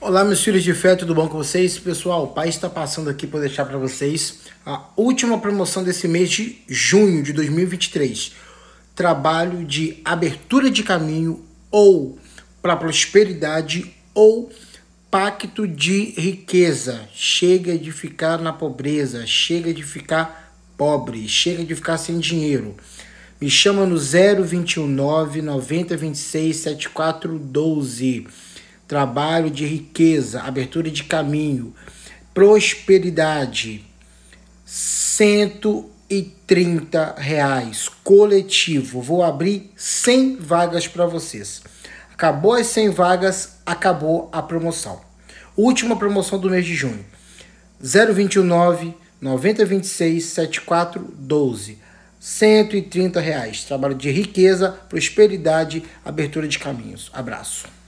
Olá, meus filhos de fé, tudo bom com vocês? Pessoal, o pai está passando aqui para deixar para vocês a última promoção desse mês de junho de 2023. Trabalho de abertura de caminho ou para prosperidade ou pacto de riqueza. Chega de ficar na pobreza, chega de ficar pobre, chega de ficar sem dinheiro. Me chama no 0219 9026 7412. Trabalho de riqueza, abertura de caminho, prosperidade, R$130, coletivo. Vou abrir 100 vagas para vocês. Acabou as 100 vagas, acabou a promoção. Última promoção do mês de junho. 0219 9026 7412. R$130. Trabalho de riqueza, prosperidade, abertura de caminhos. Abraço.